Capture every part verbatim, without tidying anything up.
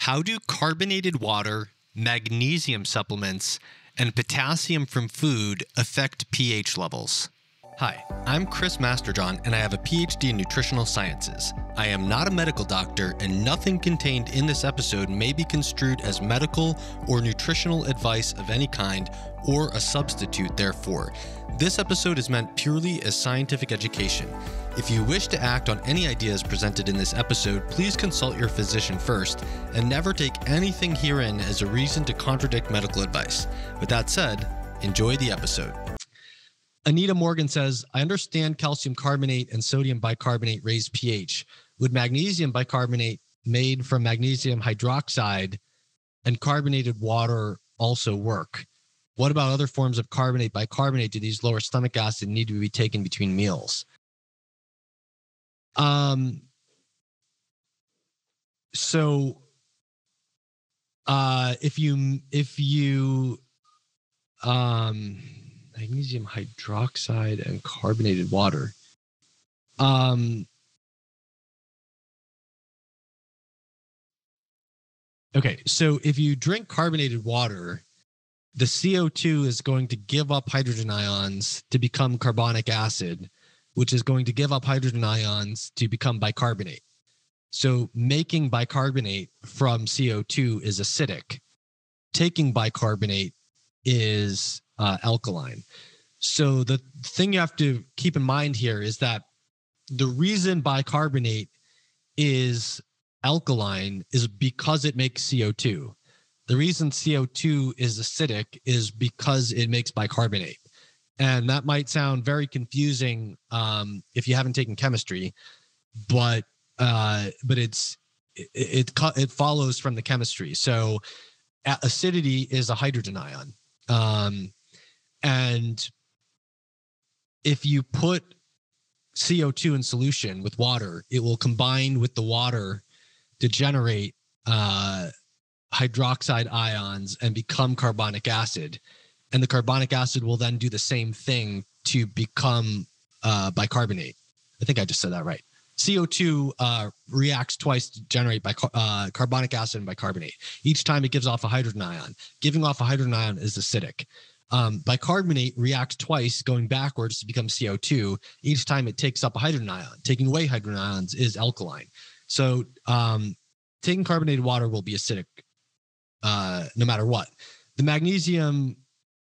How do carbonated water, magnesium supplements, and potassium from food affect pH levels? Hi, I'm Chris Masterjohn, and I have a P H D in nutritional sciences. I am not a medical doctor, and nothing contained in this episode may be construed as medical or nutritional advice of any kind, or a substitute therefore. This episode is meant purely as scientific education. If you wish to act on any ideas presented in this episode, please consult your physician first, and never take anything herein as a reason to contradict medical advice. With that said, enjoy the episode. Anita Morgan says, I understand calcium carbonate and sodium bicarbonate raise pH. Would magnesium bicarbonate made from magnesium hydroxide and carbonated water also work? What about other forms of carbonate bicarbonate? Do these lower stomach acid need to be taken between meals? Um, so, uh, if you, if you, um, magnesium hydroxide and carbonated water, um, okay. So if you drink carbonated water, the C O two is going to give up hydrogen ions to become carbonic acid, which is going to give up hydrogen ions to become bicarbonate. So making bicarbonate from C O two is acidic. Taking bicarbonate is uh, alkaline. So the thing you have to keep in mind here is that the reason bicarbonate is alkaline is because it makes C O two. The reason C O two is acidic is because it makes bicarbonate. And that might sound very confusing um, if you haven't taken chemistry, but uh, but it's it, it it follows from the chemistry. So acidity is a hydrogen ion, um, and if you put C O two in solution with water, it will combine with the water to generate uh, hydroxide ions and become carbonic acid. And the carbonic acid will then do the same thing to become uh, bicarbonate. I think I just said that right. C O two uh, reacts twice to generate bicar- uh, carbonic acid and bicarbonate. Each time it gives off a hydrogen ion. Giving off a hydrogen ion is acidic. Um, bicarbonate reacts twice, going backwards to become C O two. Each time it takes up a hydrogen ion. Taking away hydrogen ions is alkaline. So um, taking carbonated water will be acidic uh, no matter what. The magnesium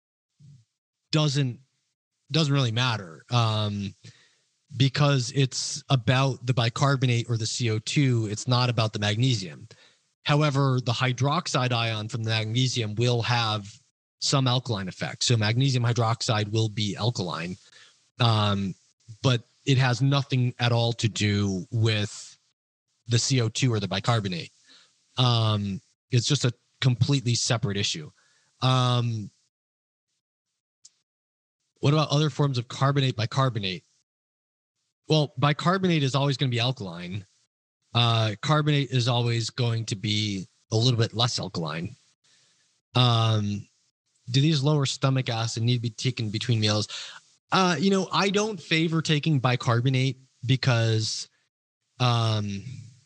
doesn't doesn't really matter um, because it's about the bicarbonate or the C O two. It's not about the magnesium. However, the hydroxide ion from the magnesium will have some alkaline effect. So magnesium hydroxide will be alkaline, um, but it has nothing at all to do with the C O two or the bicarbonate. Um, it's just a completely separate issue. Um, What about other forms of carbonate bicarbonate? Well, bicarbonate is always going to be alkaline. Uh, carbonate is always going to be a little bit less alkaline. Um, do these lower stomach acid need to be taken between meals? Uh, you know, I don't favor taking bicarbonate because, um,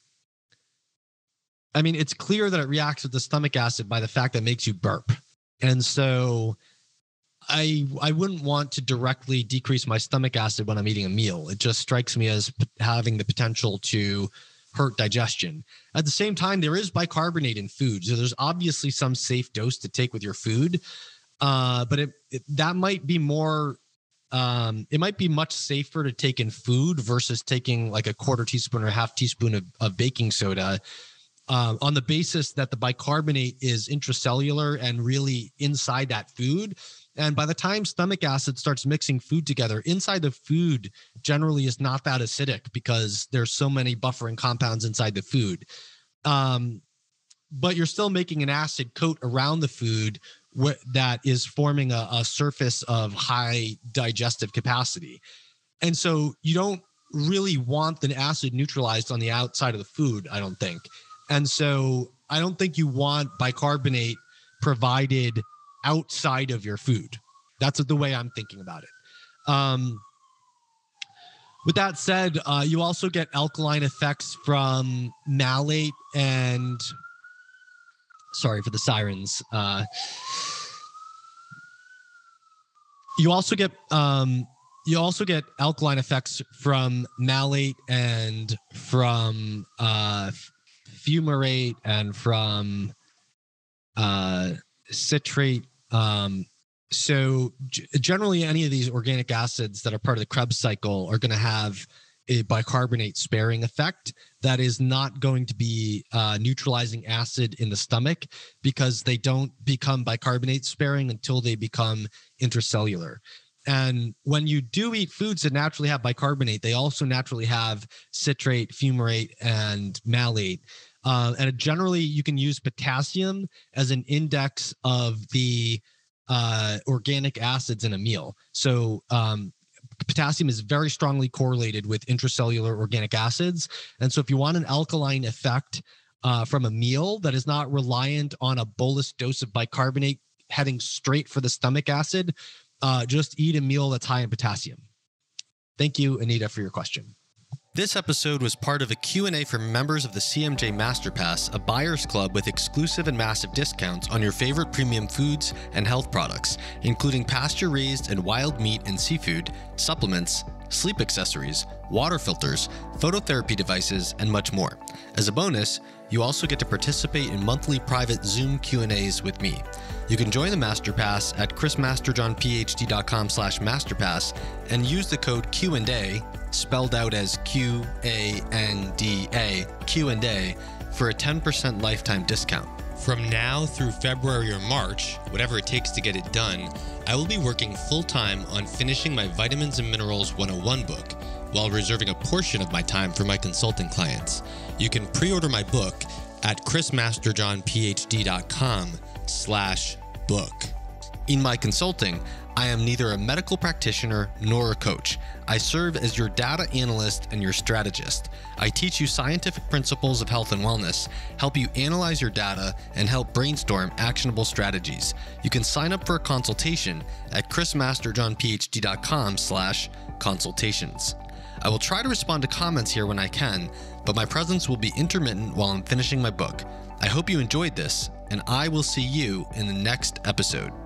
I mean, it's clear that it reacts with the stomach acid by the fact that it makes you burp. And so I I wouldn't want to directly decrease my stomach acid when I'm eating a meal. It just strikes me as p- having the potential to hurt digestion. At the same time, there is bicarbonate in food. So there's obviously some safe dose to take with your food. Uh, but it, it, that might be more, um, it might be much safer to take in food versus taking like a quarter teaspoon or a half teaspoon of, of baking soda uh, on the basis that the bicarbonate is intracellular and really inside that food. And by the time stomach acid starts mixing food together, inside the food generally is not that acidic because there's so many buffering compounds inside the food. Um, but you're still making an acid coat around the food wh- that is forming a, a surface of high digestive capacity. And so you don't really want the acid neutralized on the outside of the food, I don't think. And so I don't think you want bicarbonate provided outside of your food. That's the way I'm thinking about it. Um, with that said, uh, you also get alkaline effects from malate and Sorry for the sirens. Uh, you also get um, you also get alkaline effects from malate and from uh, fumarate and from uh, citrate. Um, so g- generally, any of these organic acids that are part of the Krebs cycle are going to have a bicarbonate sparing effect that is not going to be uh, neutralizing acid in the stomach, because they don't become bicarbonate sparing until they become intracellular. And when you do eat foods that naturally have bicarbonate, they also naturally have citrate, fumarate, and malate. Uh, and generally, you can use potassium as an index of the uh, organic acids in a meal. So um, potassium is very strongly correlated with intracellular organic acids. And so if you want an alkaline effect uh, from a meal that is not reliant on a bolus dose of bicarbonate heading straight for the stomach acid, uh, just eat a meal that's high in potassium. Thank you, Anita, for your question. This episode was part of a Q and A for members of the C M J Masterpass, a buyer's club with exclusive and massive discounts on your favorite premium foods and health products, including pasture-raised and wild meat and seafood, supplements, sleep accessories, water filters, phototherapy devices, and much more. As a bonus, you also get to participate in monthly private Zoom Q and A's with me. You can join the Masterpass at chrismasterjohnphd.com slash masterpass and use the code Q and A, spelled out as Q A N D A, Q and A, for a ten percent lifetime discount. From now through February or March, whatever it takes to get it done, I will be working full-time on finishing my Vitamins and Minerals one oh one book, while reserving a portion of my time for my consulting clients. You can pre-order my book at chrismasterjohnphd.com slash book. In my consulting, I am neither a medical practitioner nor a coach. I serve as your data analyst and your strategist. I teach you scientific principles of health and wellness, help you analyze your data, and help brainstorm actionable strategies. You can sign up for a consultation at chrismasterjohnphd.com slash consultations. I will try to respond to comments here when I can, but my presence will be intermittent while I'm finishing my book. I hope you enjoyed this, and I will see you in the next episode.